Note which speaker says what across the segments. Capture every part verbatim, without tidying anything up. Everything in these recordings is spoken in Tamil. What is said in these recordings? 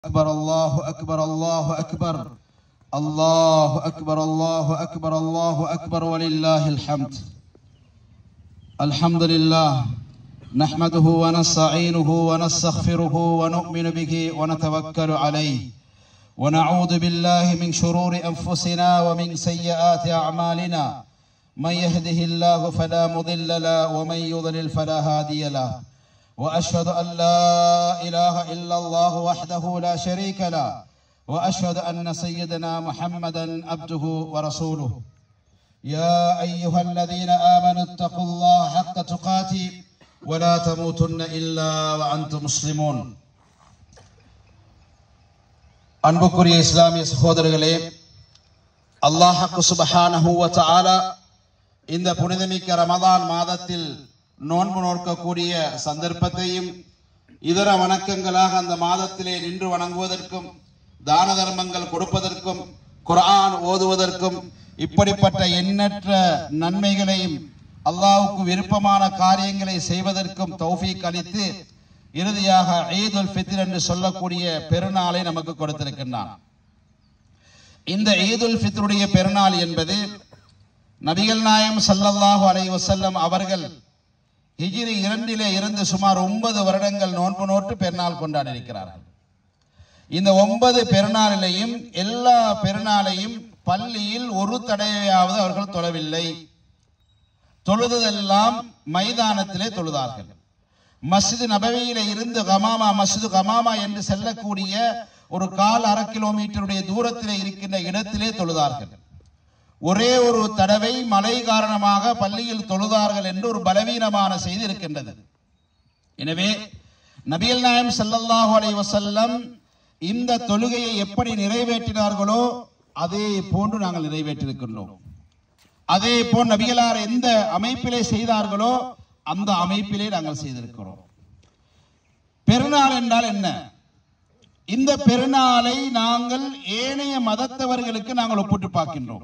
Speaker 1: أكبر الله أكبر الله أكبر الله أكبر الله أكبر الله أكبر ولله الحمد. الحمد لله نحمده ونستعينه ونستغفره ونؤمن به ونتوكل عليه ونعوذ بالله من شرور أنفسنا ومن سيئات أعمالنا من يهده الله فلا مضل له ومن يضلل فلا هادي له وأشهد أن لا إله إلا الله وحده لا شريك له وأشهد أن سيدنا محمدا عبده ورسوله. يا أيها الذين آمنوا اتقوا الله حق تقاته ولا تموتن إلا وأنتم مسلمون. அன்புக்குரிய இஸ்லாமிய சகோதரர்களே, அல்லாஹ் சுப்ஹானஹு வ தஆலா இந்த புனிதமிக்க ரமதான் மாதத்தில் நோன்பு நோக்கக்கூடிய சந்தர்ப்பத்தையும் இதர வணக்கங்களாக அந்த மாதத்திலே நின்று வணங்குவதற்கும் தான தர்மங்கள் கொடுப்பதற்கும் குர்ஆன் ஓதுவதற்கும் இப்படிப்பட்ட எண்ணற்ற நன்மைகளையும் அல்லாஹ்வுக்கு விருப்பமான காரியங்களை செய்வதற்கும் தௌஃபீக் அளித்து இறுதியாக ஈதுல் ஃபித்ர் என்று சொல்லக்கூடிய பெருநாளை நமக்கு கொடுத்திருக்கின்றான். இந்த ஈதுல் ஃபித்ருடைய பெருநாள் என்பது நபிகள் நாயகம் ஸல்லல்லாஹு அலைஹி வஸல்லம் அவர்கள் ஹிஜ்ரி இரண்டிலே இருந்து சுமார் ஒன்பது வருடங்கள் நோன்பு நோட்டு பெருநாள் கொண்டாடி இருக்கிறார்கள். இந்த ஒன்பது பெருநாளிலையும் எல்லா பெருநாளையும் பள்ளியில் ஒரு தடவையாவது அவர்கள் தொழவில்லை. தொழுதெல்லாம் மைதானத்திலே தொழுதார்கள். மஸ்ஜித் நபவியிலே இருந்து கமாமா மஸ்ஜித் கமாமா என்று செல்லக்கூடிய ஒரு கால் அரை கிலோமீட்டருடைய தூரத்திலே இருக்கின்ற இடத்திலே தொழுதார்கள். ஒரே ஒரு தடவை மழை காரணமாக பள்ளியில் தொழுதார்கள் என்று ஒரு பலவீனமான செய்தி இருக்கின்றது. எனவே நபிகள் நாயகம் ஸல்லல்லாஹு அலைஹி வஸல்லம் இந்த தொழுகையை எப்படி நிறைவேற்றினார்களோ அதே போன்று நாங்கள் நிறைவேற்றியிருக்கின்றோம். அதே போல் நபிகளார் எந்த அமைப்பிலே செய்தார்களோ அந்த அமைப்பிலே நாங்கள் செய்திருக்கிறோம். பெருநாள் என்றால் என்ன? இந்த பெருநாளை நாங்கள் ஏனைய மதத்தவர்களுக்கு நாங்கள் ஒப்பிட்டு பார்க்கின்றோம்.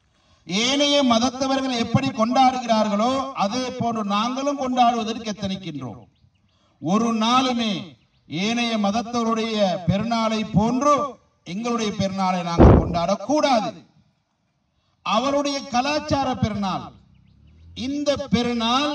Speaker 1: ஏனைய மதத்தவர்கள் எப்படி கொண்டாடுகிறார்களோ அதே போன்று நாங்களும் கொண்டாடுவதற்கு எத்தனிக்கின்றோம். ஒரு நாளுமே ஏனைய மதத்தவருடைய பெருநாளை போன்று எங்களுடைய பெருநாளை நாங்கள் கொண்டாடக்கூடாது. அவருடைய கலாச்சார பெருநாள். இந்த பெருநாள்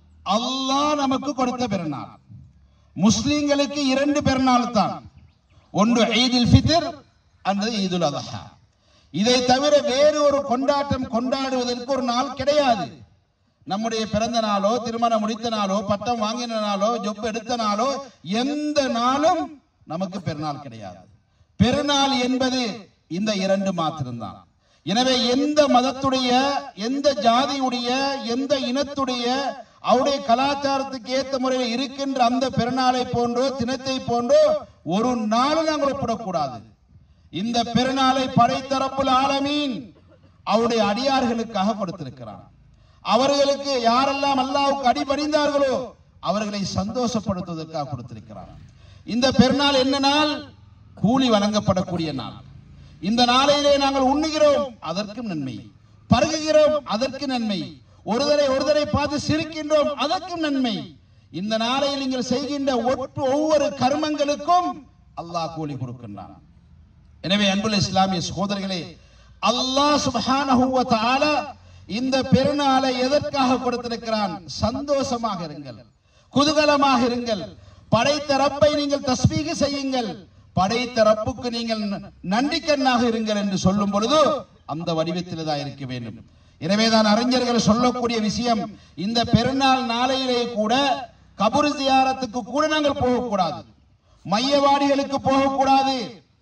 Speaker 1: அல்லாஹ் நமக்கு கொடுத்த பெருநாள். முஸ்லிம்களுக்கு இரண்டு பெருநாள் தான், ஒன்று ஈதுல் ஃபித்ர், அல்லது ஈதுல் அத்ஹா. இதை தவிர வேறு ஒரு கொண்டாட்டம் கொண்டாடுவதற்கு ஒரு நாள் கிடையாது. நம்முடைய பிறந்த நாளோ திருமணம் முடித்த நாளோ பட்டம் வாங்கின நாளோ ஜொப் எடுத்த நாளோ எந்த நாளும் நமக்கு பெருநாள் கிடையாது. பெருநாள் என்பது இந்த இரண்டு மாத்திரம்தான். எனவே எந்த மதத்துடைய எந்த ஜாதியுடைய எந்த இனத்துடைய அவருடைய கலாச்சாரத்துக்கு ஏற்ற முறையில் இருக்கின்ற அந்த பெருநாளை போன்றோ தினத்தை போன்றோ ஒரு நாள் நாங்கள் ஒப்பிடக்கூடாது. இந்த பெருநாளை படைத்த ரப்புல் ஆலமீன் அவருடைய அடியார்களுக்காக கொடுத்திருக்கிறார். அவர்களுக்கு யாரெல்லாம் அல்லாஹ்வுக்கு அடிபணிந்தார்களோ அவர்களை சந்தோஷப்படுத்துவதற்காக கொடுத்திருக்கிறார். இந்த பெருநாள் என்ன நாள்? கூலி வழங்கப்படக்கூடிய நாள். இந்த நாளையிலே நாங்கள் உண்ணுகிறோம், அதற்கும் நன்மை. பருகுகிறோம், அதற்கு நன்மை. ஒருதரை ஒருதரை பார்த்து சிரிக்கின்றோம், அதற்கும் நன்மை. இந்த நாளையில் நீங்கள் செய்கின்ற ஒவ்வொரு கர்மங்களுக்கும் அல்லாஹ் கூலி கொடுக்கின்றான். எனவே அன்புள்ள இஸ்லாமிய சகோதரர்களே, அல்லாஹ் சுப்ஹானஹு வ தஆலா இந்த பெருநாளை எதற்காக கொடுத்திருக்கிறான்? சந்தோஷமாக இருங்கள், குதூகலமாக இருங்கள், படைத்த ரப்பை நீங்கள் தஸ்பீஹ் செய்யுங்கள், படைத்த ரப்புக்கு நீங்கள் நன்றிக்கண்ணாக இருங்கள் என்று சொல்லும் பொழுது அந்த வடிவத்தில் தான் இருக்க வேண்டும். எனவேதான் அறிஞர்கள் சொல்லக்கூடிய விஷயம், இந்த பெருநாள் நாளையிலே கூட கபர் ஜியாரத்துக்கு கூட நாங்கள் போகக்கூடாது, மையவாடிகளுக்கு போகக்கூடாது.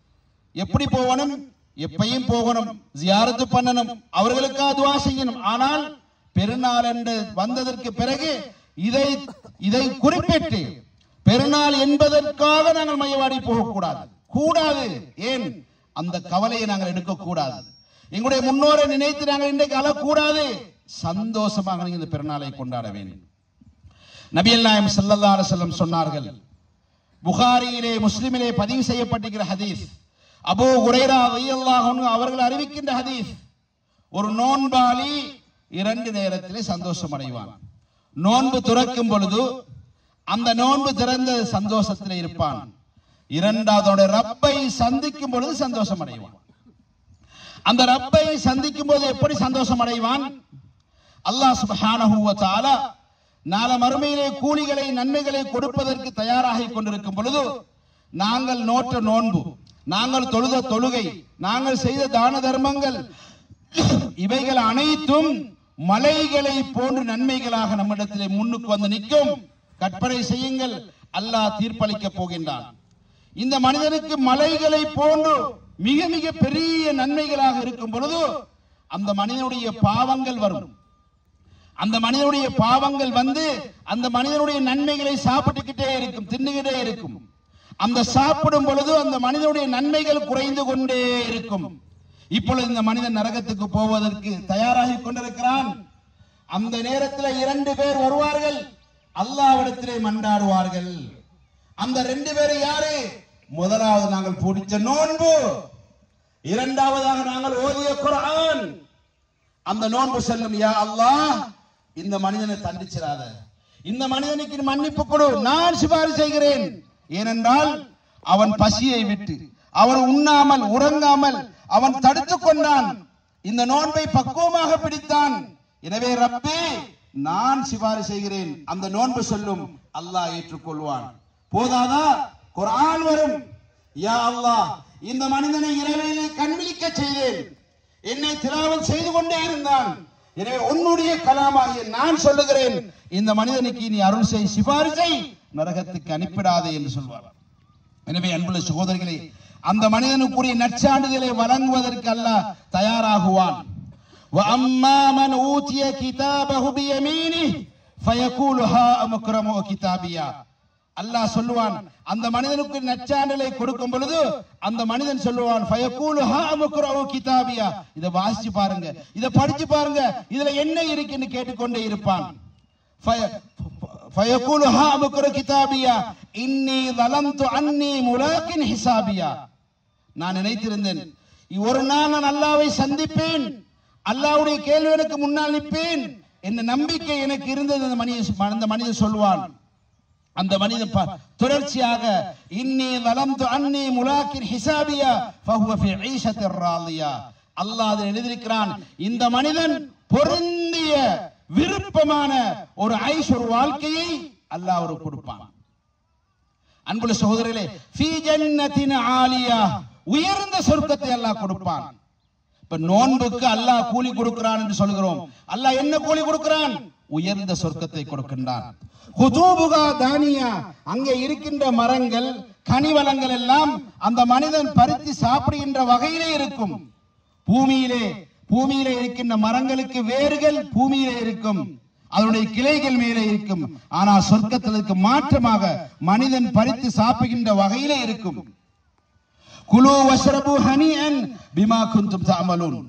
Speaker 1: எப்படி போகணும்? எப்பையும் போகணும், ஜியாரத்து பண்ணணும், அவர்களுக்காக துஆ செய்யணும். ஆனால் பெருநாள் என்று வந்ததற்கு பிறகு இதை இதை குறிப்பிட்டு பெருநாள் என்பதற்காக நாங்கள் மையவாடி போகக்கூடாது, கூடாது. ஏன்? அந்த கவலையை நாங்கள் எடுக்கக்கூடாது. எங்களுடைய முன்னோரை நினைத்து நாங்கள் இன்றைக்கு அழக்கூடாது. சந்தோஷமாக இந்த பெருநாளை கொண்டாட வேண்டும். நபிகள் நாயகம் ஸல்லல்லாஹு அலைஹி வஸல்லம் சொன்னார்கள், புகாரியிலே முஸ்லிமிலே பதிவு செய்யப்பட்டிருக்கிற ஹதீஸ், அபூ ஹுரைரா ரலியல்லாஹு அன்ஹு அவர்கள் அறிவிக்கின்ற ஹதீஸ், ஒரு நோன்பாளி இரண்டு நேரத்திலே சந்தோஷம் அடைவான். நோன்பு துறக்கும் பொழுது அந்த நோன்பு திறந்த சந்தோஷத்தில் இருப்பான். இரண்டாவது ரப்பை சந்திக்கும் பொழுது சந்தோஷம் அடைவான். அந்த ரப்பை சந்திக்கும் போது எப்படி சந்தோஷம் அடைவான்? அல்லாஹ் சுப்ஹானஹு வ தஆலா நாளை மறுமையிலே கூலிகளை நன்மைகளை கொடுப்பதற்கு தயாராகி கொண்டிருக்கும் பொழுது நாங்கள் நோற்ற நோன்பு, நாங்கள் தொழுத தொழுகை, நாங்கள் செய்த தான தர்மங்கள், இவைகள் அனைத்தும் மலைகளை போன்று நன்மைகளாக நம்மிடத்திலே முன்னுக்கு வந்து நிற்கும். கற்பனை செய்யுங்கள், அல்லாஹ் தீர்ப்பளிக்க போகின்றான். இந்த மனிதனுக்கு மலைகளை போன்று மிக மிக பெரிய நன்மைகளாக இருக்கும் பொழுது அந்த மனிதனுடைய பாவங்கள் வரும். அந்த மனிதனுடைய பாவங்கள் வந்து அந்த மனிதனுடைய நன்மைகளை சாப்பிட்டுக்கிட்டே இருக்கும், தின்னுகிட்டே இருக்கும். அந்த சாப்பிடும் பொழுது அந்த மனிதனுடைய நன்மைகள் குறைந்து கொண்டே இருக்கும். இப்பொழுது இந்த மனிதன் நரகத்துக்கு போவதற்கு தயாராகி கொண்டிருக்கிறான். அந்த நேரத்தில் இரண்டு பேர் வருவார்கள், அல்லாஹ்விடத்திலே மன்றாடுவார்கள். அந்த ரெண்டு பேர் யாரு? முதலாவது நாங்கள் பிடிச்ச நோன்பு, இரண்டாவதாக நாங்கள் ஓதிய குர்ஆன். அந்த நோன்பு சொல்லும், யா அல்லாஹ் இந்த மனிதனை தண்டிச்சிராத, இந்த மனிதனுக்கு மன்னிப்பு கொடு, நான் சிபாரிசு செய்கிறேன். ஏனென்றால் அவன் பசியை விட்டு அவன் உண்ணாமல் உறங்காமல் அவன் தடுத்துக் கொண்டான், இந்த நோன்பை பக்குவமாக பிடித்தான். எனவே ரப்பே நான் சிபாரிசு செய்கிறேன். அந்த நோன்பு சொல்லும், அல்லாஹ் ஏற்றுக்கொள்வான். போதாதா? குர்ஆன் வரும், யா அல்லாஹ் இந்த மனிதனை இரவிலே கண்விழிக்க செய்தேன், என்னை திலாவத் செய்து கொண்டே இருந்தான். எனவே உன்னுடைய கலாமாகிய நான் சொல்லுகிறேன், இந்த மனிதனுக்கு நீ அருள் செய், சிபாரிசை நரகத்துக்கு அனுப்பிடாதே என்று சொல்வார். எனவே அன்புள்ள சகோதரர்களே, அந்த மனிதனுக்குரிய நற்சான்றிதழை வழங்குவதற்கு அல்லாஹ் தயாராகுவான். وَأَمَّا مَنْ أُوتِيَ كِتَابَهُ بِيَمِينِهِ فَيَقُولُ هَاؤُمُ اقْرَءُوا كِتَابِيَهْ. அல்லாஹ் சொல்லுவான், அந்த மனிதனுக்கு நற்சான்றிதழை கொடுக்கும் பொழுது அந்த மனிதன் சொல்லுவான், ஃபயகூலு ஹாஉமு இக்ரஊ கிதாபியா, இத வாசிச்சு பாருங்க, இத படிச்சு பாருங்க, இதுல என்ன இருக்குன்னு கேட்டுக்கொண்டே இருப்பான். ஃபயகூலு ஹாஉமு இக்ரஊ கிதாபியா இன்னி ظلمت அன்னி முலாகின் ஹிசாபியா. நான் நினைத்திருந்தேன் ஒரு நாள் நான் அல்லாஹ்வை சந்திப்பேன், அல்லாஹ்வுடைய கேள்வி எனக்கு முன்னால் நிற்பேன் என்ற நம்பிக்கை எனக்கு இருந்தது. அந்த மனிதன் அந்த மனிதன் சொல்வான், அந்த மனிதன் தொடர்ச்சியாக இன்னி ظلمت அன்னி முலாகின் ஹிசாபியா ஃபஹுவ ஃபீ ஈஷத்திர் ராலியா. அல்லாஹ் அதை எழுதியிருக்கிறான், இந்த மனிதன் பொருந்திய விருப்பமான ஒரு ஐஷ், ஒரு வாழ்க்கையை அல்லாஹ் அவருக்கு கொடுப்பான். அன்புள்ள சகோதரர்களே, ஃபீ ஜன்னத்தின் ஆலியா, உயர்ந்த சொர்க்கத்தை அல்லாஹ் கொடுப்பான். இப்ப நோன்புக்கு அல்லாஹ் கூலி கொடுக்கிறான் என்று சொல்கிறோம். அல்லாஹ் என்ன கூலி கொடுக்கிறான்? உயர்ந்த சொர்க்கத்தை கொடுக்கின்றான். ஹுதூபுகா தானியா, அங்கே இருக்கின்ற மரங்கள் கனிவளங்கள் எல்லாம் அந்த மனிதன் பறித்து சாப்பிடுகின்ற வகையிலே இருக்கும். பூமியிலே பூமியிலே இருக்கின்ற மரங்களுக்கு வேர்கள் பூமியிலே இருக்கும், அதனுடைய கிளைகள் மேலே இருக்கும். ஆனால் சொர்க்கத்திற்கு மாற்றமாக மனிதன் பறித்து சாப்பிடுகின்ற வகையிலே இருக்கும். குலு வஷ்ரபு ஹனியன் பிமா குன்தும் தஅமலூன்,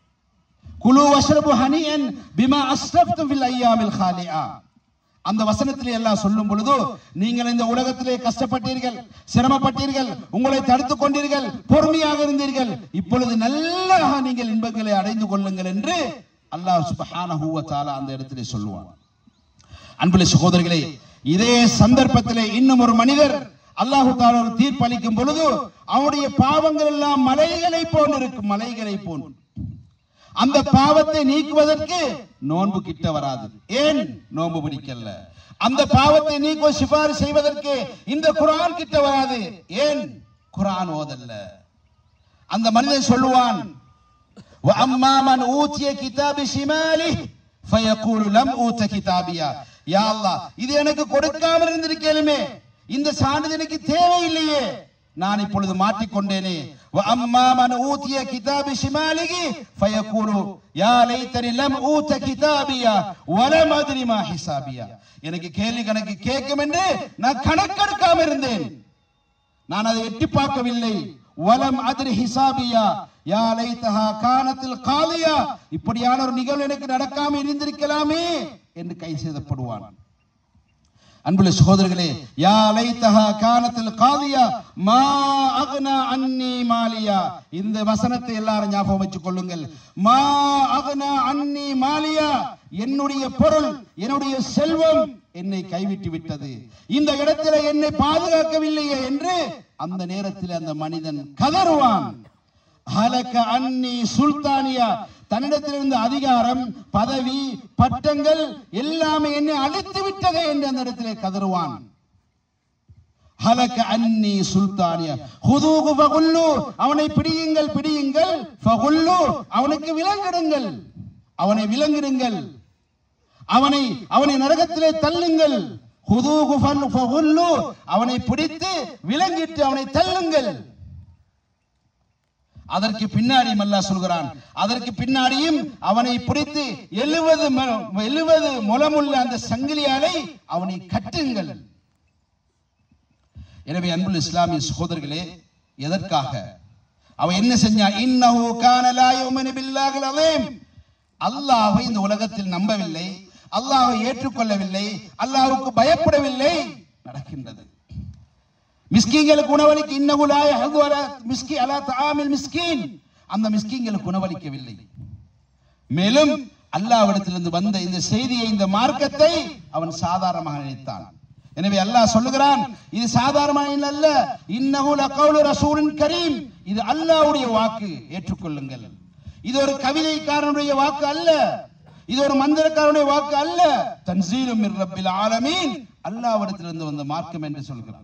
Speaker 1: குலு வஷ்ரபு ஹனியன் பிமா அஸ்ரஃப்தும் ஃபில் அய்யாமில் காலியா. அந்த வசனத்திலே எல்லாம் சொல்லும் பொழுது, நீங்கள் இந்த உலகத்திலே கஷ்டப்பட்டீர்கள், சிரமப்பட்டீர்கள், உங்களை தடுத்துக் கொண்டீர்கள், பொறுமையாக இருந்தீர்கள், இப்பொழுது நல்ல நீங்கள் இன்பங்களை அடைந்து கொள்ளுங்கள் என்று அல்லாஹ் சுப்ஹானஹு வ தஆலா அந்த இடத்திலே சொல்லுவான். அன்புள்ள சகோதரர்களே, இதே சந்தர்ப்பத்திலே இன்னும் ஒரு மனிதர் அல்லாஹ் தஆலா ஒரு தீர்ப்பு அளிக்கும் பொழுது அவருடைய பாவங்கள் எல்லாம் மலைகளை போன்று இருக்கும், மலைகளை போன்று. அந்த பாவத்தை நீக்குவதற்கு நோன்பு கிட்ட வராது. ஏன்? நோன்பு பிடிக்கல. அந்த பாவத்தை நீக்க சிபாரிசு செய்வதற்கு இந்த குர்ஆன் கிட்ட வராது. ஏன்? குர்ஆன் ஓதல்ல. அந்த மனிதன் சொல்லுவான், وَأَمَّا مَنْ أُوتِيَ كِتَابَ شِمَالِهِ فَيَقُولُ لَمْ أُوتَ كِتَابِيَهْ. யா அல்லாஹ், இது எனக்கு கொடுக்காமல் இருந்திருக்கேனுமே, இந்த சான்றிதழ் எனக்கு தேவையில்லையே, நான் இப்பொழுது மாற்றிக்கொண்டேனே. وَأَمَّا مَنْ أُوتِيَ كِتَابَ شِمَالِهِ فَيَقُولُ يَا لَيْتَنِي لَمْ أُوتَ كِتَابِيَهْ وَلَمْ أَدْرِ مَا حِسَابِيَهْ. எனக்கு கேள்வி கணக்கு கேட்கும் என்று நான் கணக்கெடுக்காம இருந்தேன், நான் அதை எட்டி பார்க்கவில்லை. வலம் அத்ரி ஹிசாபியா யா லைதஹா கானத்தில் காலியா, இப்படியான ஒரு நிகழ்வு எனக்கு நடக்காம இருந்திருக்கலாமே என்று கை செய்தப்படுவான். அன்புள்ள சகோதரர்களே, யா லைதஹா கானத்தில் காலியா மா அக்னா அன்னி மாலியா, இந்த வசனத்தை எல்லாரும் ஞாபகம் வச்சுக் கொள்ளுங்கள். மா அக்னா அன்னி மாலியா, என்னுடைய பொருள், என்னுடைய செல்வம் என்னை கைவிட்டு விட்டது, இந்த இடத்துல என்னை பாதுகாக்கவில்லையே என்று அந்த நேரத்தில் அந்த மனிதன் கதறுவான். ஹலக அன்னி சுல்தானியா, தன்னிடத்திலிருந்து அதிகாரம், பதவி, பட்டங்கள் எல்லாமே என்னை அழித்து விட்டதே என்று அந்த இடத்திலே கதறுவான். ஹலக அன்னி சுல்தானியா ஹுதூஹு ஃபகுல்லு, அவனை பிடியுங்கள் பிடியுங்கள், ஃபகுல்லு அவனுக்கு விலங்கிடுங்கள், அவனை விலங்கிடுங்கள், அவனை அவனை நரகத்திலே தள்ளுங்கள். ஹுதூஹு ஃபகுல்லு, அவனை பிடித்து விலங்கிட்டு அவனை தள்ளுங்கள். அதற்கு பின்னாடியும் அல்லாஹ் சொல்கிறான், அதற்கு பின்னாடியும் அவனை பிடித்து எழுபது எழுபது முழமுள்ள அந்த சங்கிலியாலை அவனை கட்டுங்கள். எனவே அன்புள்ள இஸ்லாமிய சகோதரர்களே, எதற்காக அவன் என்ன செஞ்சான்? இன்னஹு கான லா யுமினு பில்லாஹில் அஸீம், அல்லாஹ்வை இந்த உலகத்தில் நம்பவில்லை, அல்லாஹ்வை ஏற்றுக்கொள்ளவில்லை, அல்லாஹ்வுக்கு பயப்படவில்லை. நடக்கின்றது. மிஸ்கீன்களுக்கு உணவளிக்க இன்னஹு லா யஹது அலா மிஸ்கி அலா தஆமில் மிஸ்கீன், அந்த மிஸ்கீன்களுக்கு உணவளிக்கவில்லை. மேலும் அல்லாஹ்விடத்திலிருந்து வந்த இந்த செய்தியை, இந்த மார்க்கத்தை அவன் சாதாரணமாக நினைத்தான். எனவே அல்லாஹ் சொல்லுகிறான், இது சாதாரணமான அல்ல, இன்னஹு லகவுலு ரசூலின் கரீம், இது அல்லாஹ்வுடைய வாக்கு, ஏற்றுக்கொள்ளுங்கள். இது ஒரு கவிதைக்காரனுடைய வாக்கு அல்ல, இது ஒரு மந்திரக்காரனுடைய வாக்கு அல்ல, தன்சீலும் மிர் ரப்பில் ஆலமீன், அல்லாஹ்விடத்திலிருந்து வந்த மார்க்கம் என்று சொல்கிறான்.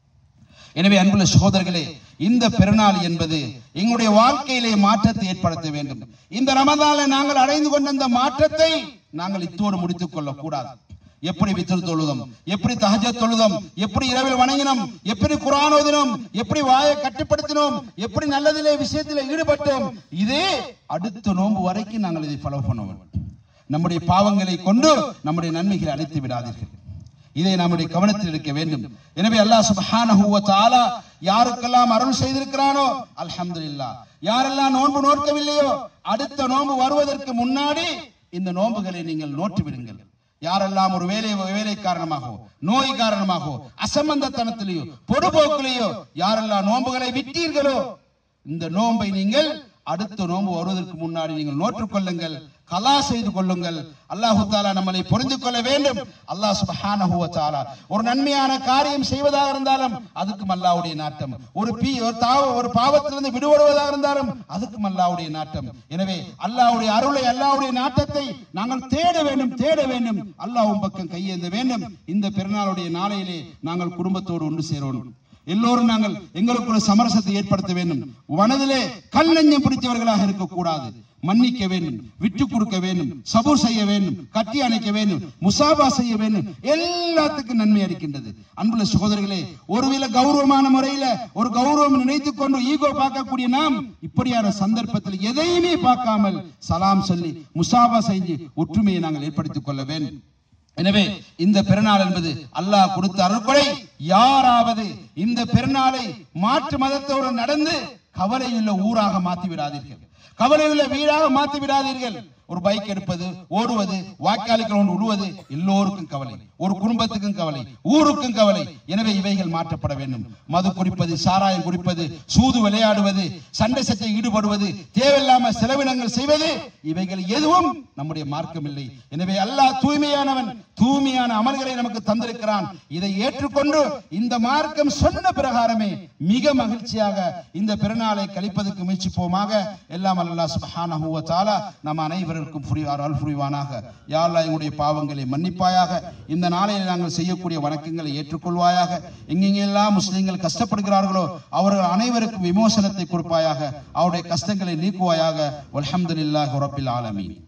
Speaker 1: எனவே அன்புள்ள சகோதரர்களே, இந்த பெருநாள் என்பது எங்களுடைய வாழ்க்கையிலே மாற்றத்தை ஏற்படுத்த வேண்டும். இந்த ரமதானில் நாங்கள் அடைந்து கொண்ட அந்த மாற்றத்தை நாங்கள் இத்தோடு முடித்துக் கொள்ள கூடாது. எப்படி வித்ர் தொழுதோம், எப்படி தஹஜ்ஜத் தொழுதோம், எப்படி இரவில் வணங்கினோம், எப்படி குர்ஆன் ஓதினோம், எப்படி வாயை கட்டுப்படுத்தினோம், எப்படி நல்லதிலே விஷயத்திலே ஈடுபட்டோம், இதே அடுத்த நோன்பு வரைக்கும் நாங்கள் இதை ஃபாலோ பண்ணுவோம். நம்முடைய பாவங்களை கொண்டு நம்முடைய நன்மைகளை அழித்து விடாதீர்கள். இதை நம்முடைய கவனத்தில் இருக்க வேண்டும். எனவே அல்லாஹ் சுப்ஹானஹு வ தஆலா யாருக்கெல்லாம் அருள் செய்திருக்கிறானோ அல்ஹம்துலில்லாஹ், யாரெல்லாம் நோன்பு நோக்கவில்லையோ அடுத்த நோன்பு வருவதற்கு முன்னாடி இந்த நோன்புகளை நீங்கள் நோட்டு விடுங்கள். யாரெல்லாம் ஒரு வேலை வேலை காரணமாகவோ, நோய் காரணமாகவோ, அசம்பந்தத்தனத்திலேயோ, பொடுபோக்கிலேயோ யாரெல்லாம் நோன்புகளை விட்டீர்களோ இந்த நோன்பை நீங்கள் அடுத்த நோன்பு வருவதற்கு முன்னாடி நீங்கள் நோற்றுக் கொள்ளுங்கள், கலா செய்து கொள்ளுங்கள். அல்லாஹு தஆலா நம்மளை புரிந்து கொள்ள வேண்டும். அல்லாஹ் சுப்ஹானஹு வ தஆலா ஒரு நன்மையான காரியம் செய்வதாக இருந்தாலும் அதுக்கும் அல்லாஹ்வுடைய நாட்டம், ஒரு பீ ஒரு தாவ ஒரு பாவத்திலிருந்து விடுபடுவதாக இருந்தாலும் அதுக்கும் அல்லாஹ்வுடைய நாட்டம். எனவே அல்லாஹ்வுடைய அருளை, அல்லாஹ்வுடைய நாட்டத்தை நாங்கள் தேட வேண்டும், தேட வேண்டும், அல்லாஹ்வின் பக்கம் கையேந்த வேண்டும். இந்த பெருநாளுடைய நாளையிலே நாங்கள் குடும்பத்தோடு ஒன்று சேரணும். எல்லோரும் நாங்கள் எங்களுக்கு ஒரு சமரசத்தை ஏற்படுத்த வேண்டும். மனதிலே கல் நெஞ்சம் பிடித்தவர்களாக இருக்கக்கூடாது. மன்னிக்க வேண்டும், விட்டு கொடுக்க வேண்டும், சபூர் செய்ய வேண்டும், கட்டி அணைக்க வேண்டும், முசாபா செய்ய வேண்டும். எல்லாத்துக்கும் நன்மை அளிக்கின்றது. அன்புள்ள சகோதரர்களே, ஒருவேளை கௌரவமான முறையில ஒரு கௌரவம் நினைத்துக் கொண்டு ஈகோ பார்க்கக்கூடிய நாம் இப்படியான சந்தர்ப்பத்தில் எதையுமே பார்க்காமல் சலாம் சொல்லி முசாபா செஞ்சு ஒற்றுமையை நாங்கள் ஏற்படுத்திக் கொள்ள வேண்டும். எனவே இந்த பெருநாள் என்பது அல்லாஹ் கொடுத்த அருள்கொடை. யாராவது இந்த பெருநாளை மாற்று மதத்தோடு நடந்து கவலையுள்ள ஊராக மாற்றி விடாதீர்கள், கவலையுள்ள வீடாக மாற்றி விடாதீர்கள். ஒரு பைக் எடுப்பது, ஓடுவது, வாய்க்காலுக்கு உழுவது எல்லோருக்கும் கவலை, ஒரு குடும்பத்துக்கும் கவலை, ஊருக்கும் கவலை. எனவே இவைகள் மாற்றப்பட வேண்டும். மது குடிப்பது, சாராயம் குடிப்பது, சூது விளையாடுவது, சண்டை சச்சை ஈடுபடுவது, தேவையில்லாம செலவினங்கள் செய்வது, இவைகள் எதுவும் நம்முடைய மார்க்கம் இல்லை. எனவே அல்லாஹ் தூய்மையானவன், தூய்மையான அமல்களை நமக்கு தந்திருக்கிறான். இதை ஏற்றுக்கொண்டு இந்த மார்க்கம் சொன்ன பிரகாரமே மிக மகிழ்ச்சியாக இந்த பெருநாளை கழிப்பதற்கு முயற்சிப்போமாக. எல்லாம் அல்லாஹ் சுப்ஹானஹு வ தஆலா நம் அனைவரும் அருள் புரிவானாக. யா அல்லாஹ் எங்களுடைய பாவங்களை மன்னிப்பாயாக. இந்த நாளில் நாங்கள் செய்யக்கூடிய வணக்கங்களை ஏற்றுக்கொள்வாயாக. எங்கெங்கெல்லாம் முஸ்லிம்கள் கஷ்டப்படுகிறார்களோ அவர்கள் அனைவருக்கும் விமோசனத்தை கொடுப்பாயாக. அவருடைய கஷ்டங்களை நீக்குவாயாக. வல்ஹம்துலில்லாஹி ரப்பில் ஆலமீன்.